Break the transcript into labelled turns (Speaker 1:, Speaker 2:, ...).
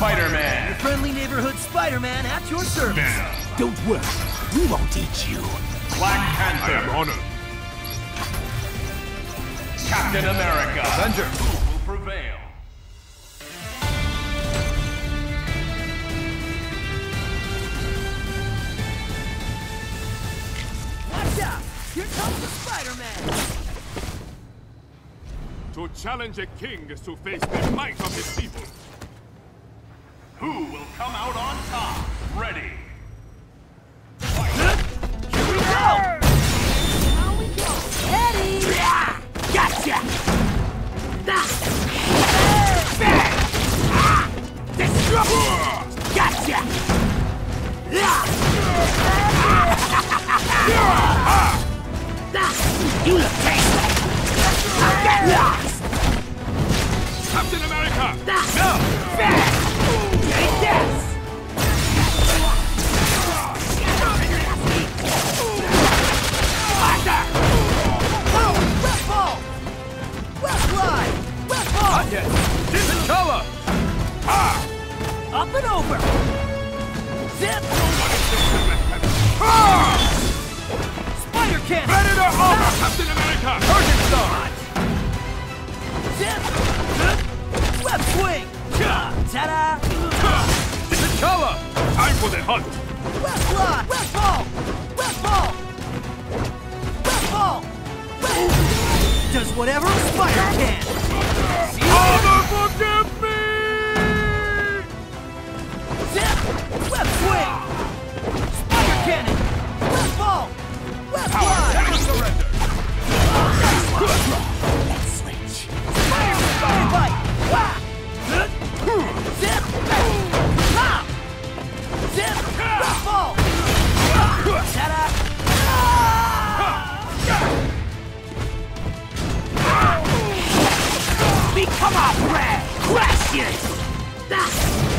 Speaker 1: Spiderman.
Speaker 2: Your friendly neighborhood Spider-Man at your service.
Speaker 1: Venom.
Speaker 3: Don't worry, we won't eat you.
Speaker 1: Black Panther.
Speaker 4: I am honored.
Speaker 1: Captain America.
Speaker 4: Avenger.
Speaker 1: Who will prevail?
Speaker 2: Watch out! Here comes the Spider-Man!
Speaker 4: To challenge a king is to face the might of his people.
Speaker 1: Who will come out on top? Ready.
Speaker 2: Here we go! Now we go! Ready!
Speaker 3: Gotcha! Gotcha! You look tasty! Get lost!
Speaker 4: Captain America!
Speaker 3: No! Take this! Panther!
Speaker 2: Oh! West ball! West slide! West ball!
Speaker 4: Different color!
Speaker 2: Up and over! Zip! Spider cannon!
Speaker 4: Predator armor! Captain America!
Speaker 2: Target star! Zip! Web swing! Ta-da!
Speaker 4: Different color! Time for the hunt!
Speaker 2: West slide! West ball! West ball! West ball! West. Does whatever a spider can! See you
Speaker 4: Father, forgive me!
Speaker 2: Zip! Web swing! Spider cannon! West ball! West slide!
Speaker 1: Never surrender.
Speaker 3: Let's switch.
Speaker 2: Spider bite! Whack! Zip! Pop! Zip! West ball! Ta-da!
Speaker 3: Become our prey! Crash it!